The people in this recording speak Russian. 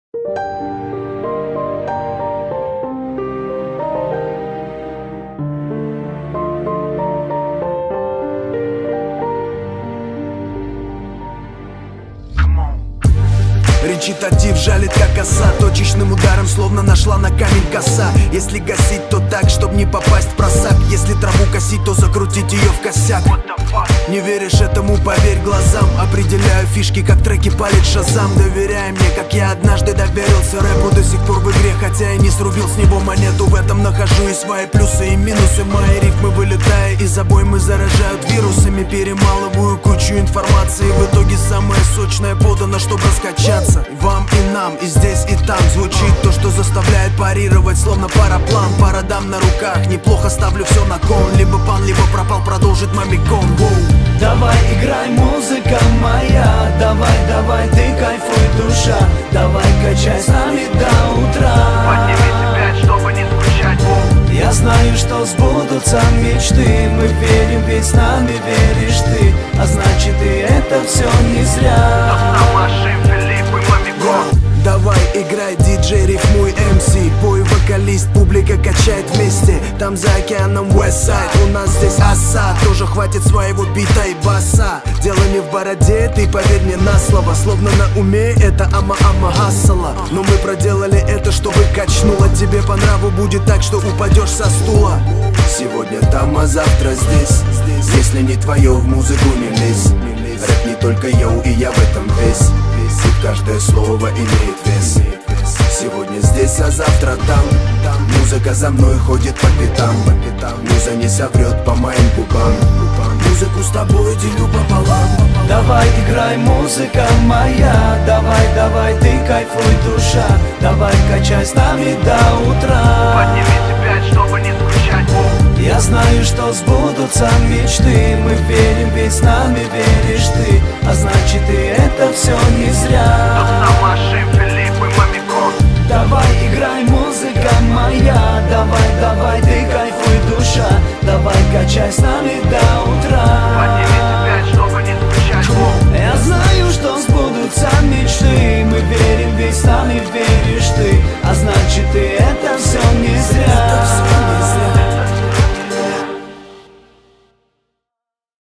Речитатив жалит как оса, точечным ударом словно нашла на камень коса. Если гасить, то так, чтоб не попасть в просак. Если траву косить, то закрутить ее в косяк. Не веришь этому, поверь глазам. Определяю фишки, как треки палит Шазам. Доверяй мне, как я однажды доверился рэпу. До сих пор в игре, хотя и не срубил с него монету. В этом нахожу и свои плюсы и минусы. Мои рифмы, вылетая из обоймы, заражают вирусами. Перемалываю кучу информации. В итоге самое сочное подано, чтобы раскачаться. Вам и нам, и здесь, и там звучит то, что заставляет парировать, словно параплан. Пара дам на руках, неплохо ставлю все на кон. Либо пан, либо пропал, продолжит мамикон. Давай играй, музыка моя, давай, давай, ты кайфуй, душа. Давай качай с нами до утра. Поднимите 5, чтобы не скучать. Я знаю, что сбудутся мечты. Мы верим, ведь с нами веришь ты. А значит и это все не зря. Давай играй, диджей, рифмуй, МС. Пой, вокалист, публика качает вместе. Там за океаном Westside, у нас здесь оса. Тоже хватит своего бита и баса. Дело не в бороде, ты поверь мне на слово. Словно на уме, это ама-ама хассала. Но мы проделали это, чтобы качнуло. Тебе по нраву будет так, что упадешь со стула. Сегодня там, а завтра здесь. Если не твое, в музыку не лезь. Рэп не только йоу, и я в этом весь. И каждое слово имеет вес. Сегодня здесь, а завтра там. Музыка за мной ходит по пятам. Муза не соврет по моим губам. Музыку с тобой делю пополам. Давай играй, музыка моя, давай, давай, ты кайфуй, душа. Давай качай с нами до утра. Поднимите 5, чтобы не скучать. Я знаю, что сбудутся мечты. Мы верим, ведь с нами веришь ты. А значит и это все не зря. Давай играй, музыка моя, давай, давай, ты кайфуй, душа. Давай качай с нами до